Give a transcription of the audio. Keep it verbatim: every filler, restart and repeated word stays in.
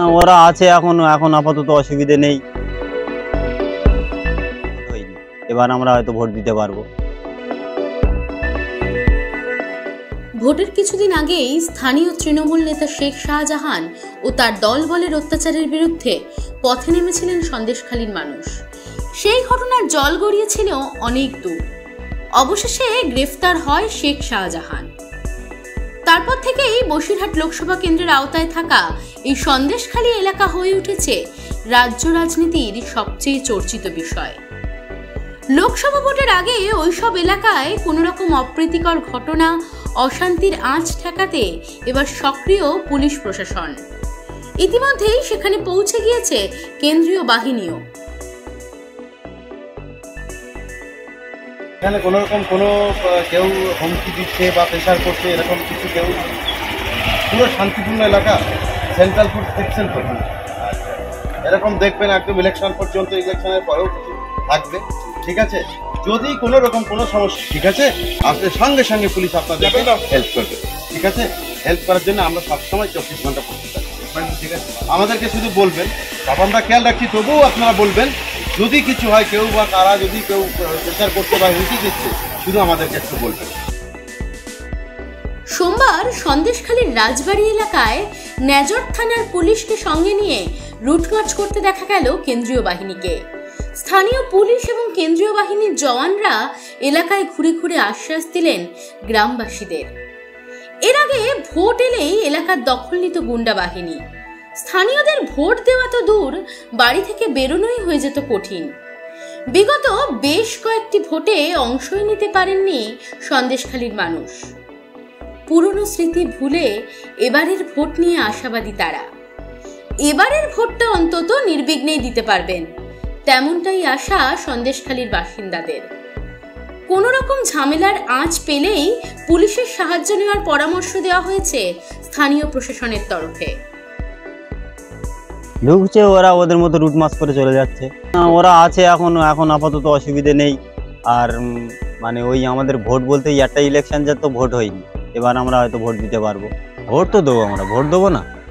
ওরা আছে এখন এখন আপাতত অসুবিধে নেই, এবার আমরা হয়তো ভোট দিতে পারবো। ভোটের কিছুদিন আগেই স্থানীয় তৃণমূল নেতা শেখ শাহজাহান ও তার দলবলের অত্যাচারের বিরুদ্ধে পথে নেমেছিলেন সন্দেশখালীর মানুষ। সেই ঘটনার জল গড়িয়েছিল অনেক দূর। অবশেষে গ্রেফতার হয় শেখ শাহজাহান। তারপর থেকেই বসিরহাট লোকসভা কেন্দ্রের আওতায় থাকা এই সন্দেশখালী এলাকা হয়ে উঠেছে রাজ্য রাজনীতির সবচেয়ে চর্চিত বিষয়। লোকসভা ভোটের আগে ওইসব এলাকায় কোনো রকম অপ্রীতিকর ঘটনা, অশান্তির আঁচ ঠেকাতে এবার সক্রিয় পুলিশ প্রশাসন। ইতিমধ্যেই সেখানে পৌঁছে গিয়েছে কেন্দ্রীয় বাহিনীও। এখানে কোনো রকম কোনো কেউ হুমকি দিচ্ছে বা প্রেশার করছে এরকম কিছু কেউ, পুরো শান্তিপূর্ণ এলাকা, সেন্ট্রাল প্রোটেকশন করবে এরকম দেখবেন একদম ইলেকশন পর্যন্ত, ইলেকশনের পরেও কিছু থাকবে, ঠিক আছে? যদি কোনো রকম কোনো সমস্যা, ঠিক আছে, আসলে সঙ্গে সঙ্গে পুলিশ আপনাদেরকে হেল্প করবে, ঠিক আছে? হেল্প করার জন্য আমরা সবসময় চব্বিশ ঘন্টা প্রস্তুত থাকি, ঠিক আছে? আমাদেরকে শুধু বলবেন, সব আমরা খেয়াল রাখছি, তবুও আপনারা বলবেন যদি কিছু হয়, কেউ বা কারা যদি কেউ প্রেশার করতে বা হুমকি দিচ্ছে, শুধু আমাদেরকে একটু বলবেন। সোমবার সন্দেশখালীর রাজবাড়ি এলাকায় নেজর থানার পুলিশকে সঙ্গে নিয়ে রুটমার্চ করতে দেখা গেল কেন্দ্রীয় বাহিনীকে। স্থানীয় পুলিশ এবং কেন্দ্রীয় বাহিনীর জওয়ানরা এলাকায় ঘুরে ঘুরে আশ্বাস দিলেন গ্রামবাসীদের। এর আগে ভোট এলেই এলাকার দখল নিত গুন্ডা বাহিনী। স্থানীয়দের ভোট দেওয়া তো দূর, বাড়ি থেকে বেরোনোই হয়ে যেত কঠিন। বিগত বেশ কয়েকটি ভোটে অংশই নিতে পারেননি সন্দেশখালীর মানুষ। পুরনো স্মৃতি ভুলে এবারের ভোট নিয়ে আশাবাদী তারা। এবারের ভোটটা অন্তত নির্বিঘ্নেই দিতে পারবেন, তেমনটাই আশা সন্দেশখালীর বাসিন্দাদের। কোনো রকম ঝামেলার আঁচ পেলেই পুলিশের সাহায্য নেওয়ার পরামর্শ দেওয়া হয়েছে স্থানীয় প্রশাসনের তরফে। ঢুকছে ওরা ওদের মতো রুট মার্চ করে চলে যাচ্ছে। ওরা আছে এখন এখন আপাতত অসুবিধে নেই। আর মানে ওই আমাদের ভোট বলতে একটা ইলেকশন যা তো ভোট হয়নি, এবার আমরা হয়তো ভোট দিতে পারবো। ভোট তো দেবো, আমরা ভোট দেবো না।